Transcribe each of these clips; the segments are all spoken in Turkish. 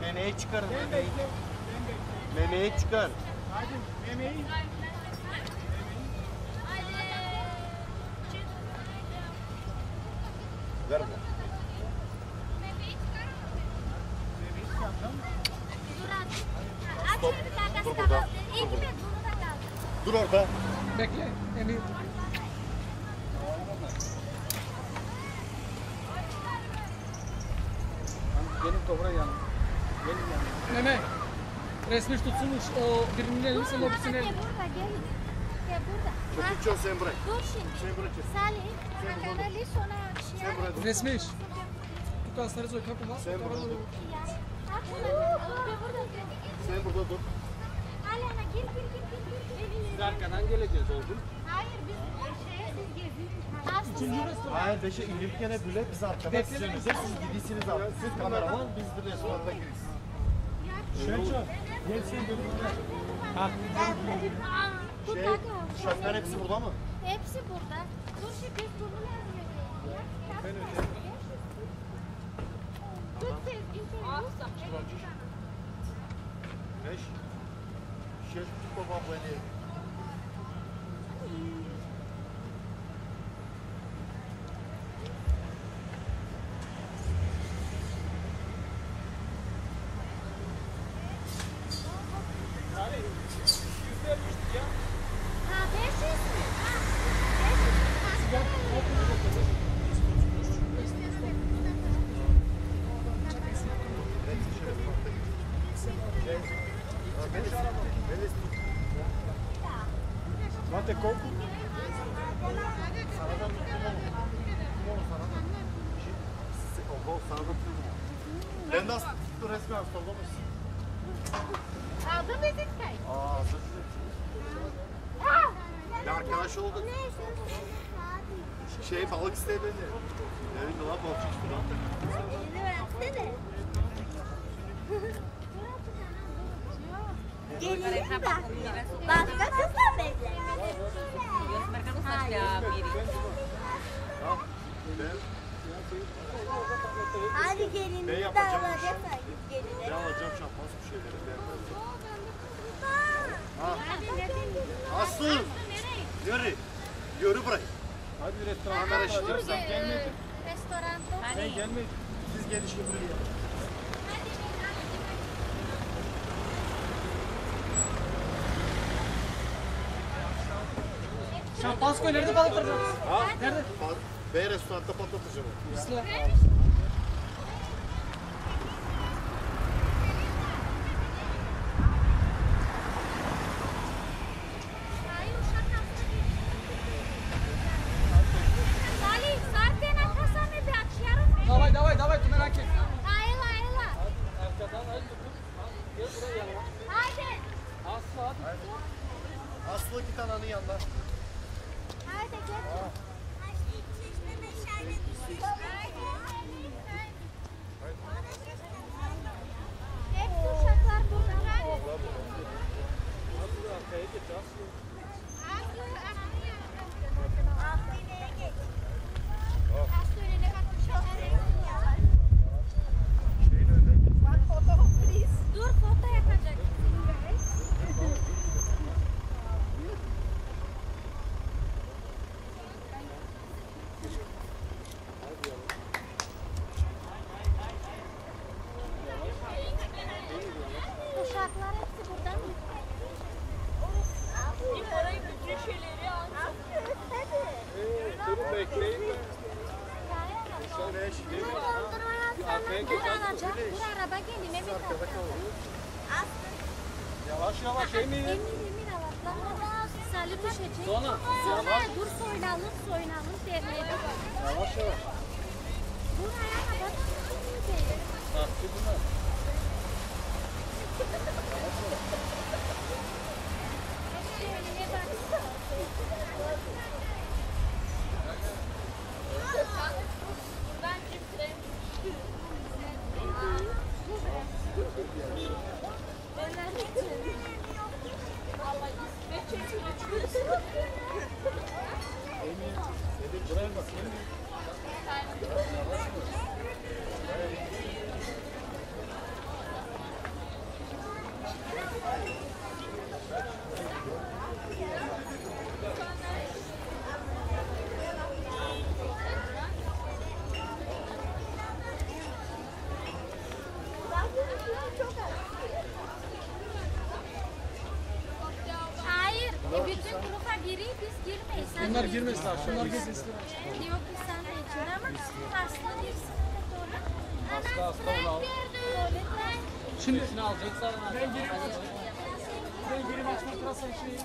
Memeyi çıkarın. Memeyi çıkar. Hadi memeyi. Ver bunu. Stop. Dur burada. Dur orada. Bekle. Emir. Gelin kobra yanına. Gelin yanına. Meme. Resmi tutsunmuş. O birinin elini sen o birisinin elini. Gel burada. Çocukçuğu sen bırak. Dur şimdi. Sen bırakın. Salih. Makanali sonra Sen bırak. Resmi iş. Tu kasları soy kapıma. Sen burada dur. burada. Sen burada dur. Ali ana gir. Biz arkadan geleceğiz oğlum. Hayır biz siz geziyoruz. Üçüncü restoran. Hayır, beşe inip gene böyle biz arkadan sizsiniz. Siz gidiyorsunuz abi. Siz kameraman, biz de restoranda gireriz. Şenço. Gel sen de burada. Ha. Uşaklar hepsi burada mı? Hepsi burada. Dur şimdi biz bunu Ben ödeyeyim. Tut sevgili. Beş. Şeş baba beni. Ha 500 mü? Ha. 500. Mate coco. Sanadan tuttum onu. Tuttum onu sanadan. O sanadan tuttum onu. Ben de aslında resmi hasta olmamışsın. Aldın mı Zitkay? Aa, ya arkadaş olduk. Şey balık istedi beni. Evet, lan balıkçı işte lan. Gelirim de. Başka kızla mı evlenir? Mereka tuh saja mirip. Hadi gelin Ne de yapacağım? alacaksan gelin. Ben alacağım şampans bir şeyleri. Aslı! Yürü! Yürü burayı. Hadi restorana Kamera işi kalacağım. yapsam. Sen gelmedin. Restoranda. Sen gelmedin. Siz gelin şimdi buraya. Şampansko nerede patlatacağız? Ha? Nerede? B restoranda patlatacağım. Isla. Salih, zaten atasan bir akşarım. Давай, tu merak etme. Ayla. Arkadan ay tutun. Gel buraya yanıma. Hadi. Aslı hadi. Aslı git ananın yanına. Hadi gel. Hep uşaklar burada. Aslı arkaya geç Aslı. Aslı nereye geç? Aslı önüne bak uşaklar. Şeyin önüne git. Dur foto yapacak. Uşaklar hepsi burada mı? Orayı bütün şeyleri al. Durun bekleyin mi? Beş. Arkaya geç Aslı. Dur araba gelin Emir Yavaş Emir. Emir avatlar. Salih düşecek. Sonra. Sonra dur soyunalım derleyelim. Yavaş. Dur ayağına bak. Sattı bunlar. Önüne bak. Buradan cipre. Allah İsmet çekilir. Buraya bak. girmeyiz. Bunlar girmesin abi. Şunlar girsin. Yok ki sen de için ama hasta değilsin. Hasta ol. Şimdi ben geri açmak biraz şey.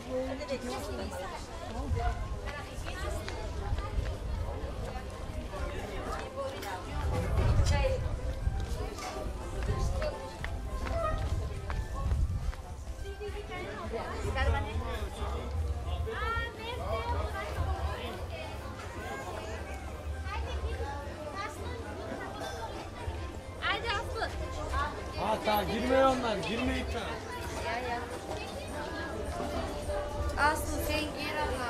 Haydi Aslı. Ha tamam girmiyor onlar. Girmeyip de. Aslı sen gir ama.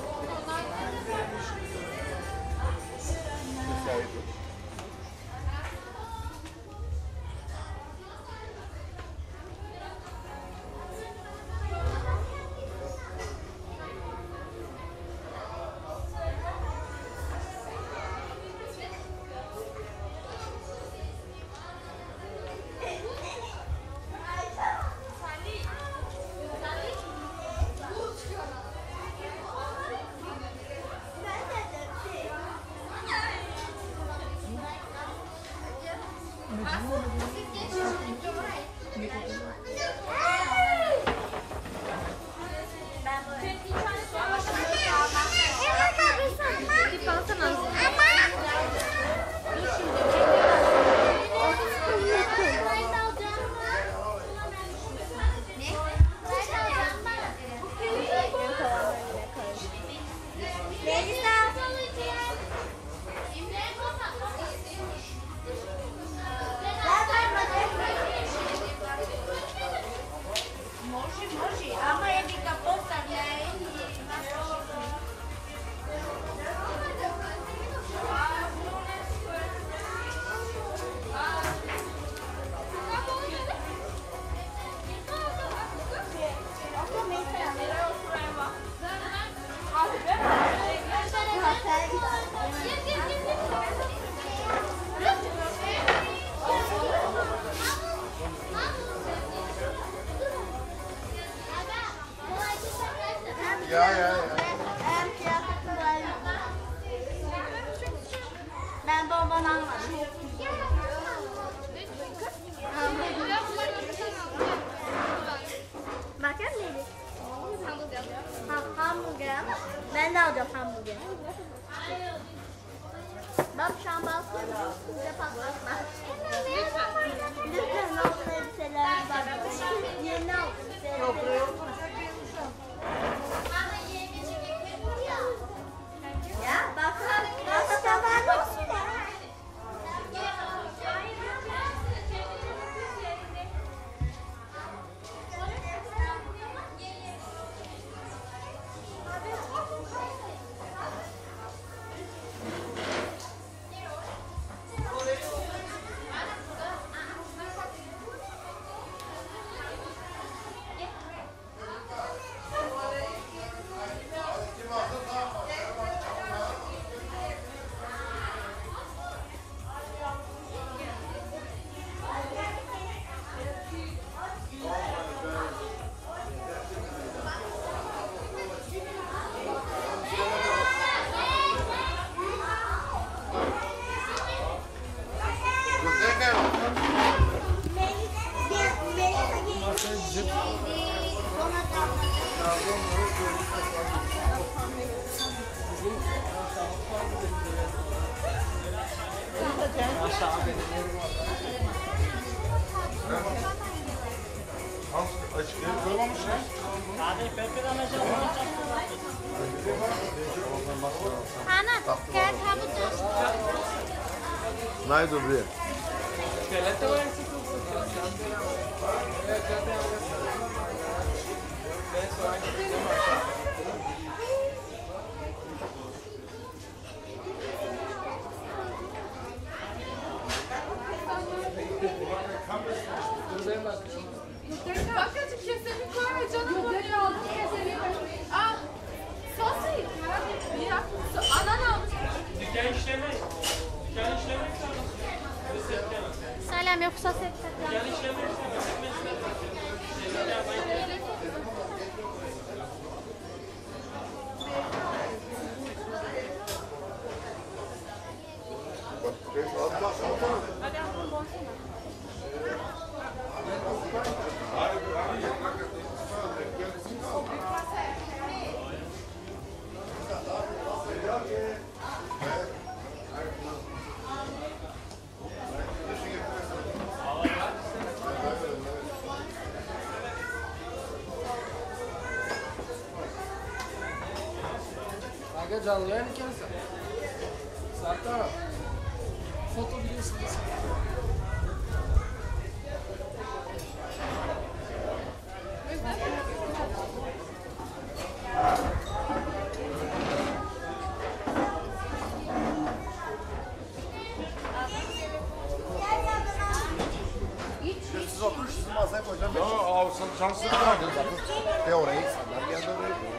Ya. Ben babamdan almadım. Bakar mıyız? Hamburger. Ben de alacağım hamburger. Bak şu an balkonu size patlatma. Lütfen altın elbiseler bak. Yeni altın elbiseler. Ya bakın. Nasıl taban olsun ya. Açık yeri koymamış ya. Hana, gel tabii. Найду бред. Bakın kesemi koy canım buraya aldım kesemi. Al. Sosu. Ya. Anan almış. Salam yoksa sepet. Aga canlı yayın hikayesi. Sağ taraf. Foto biliyorsun. Siz oturun, sizin masaya koyacağım. Şanslı var. De oraya insanlar geldi oraya.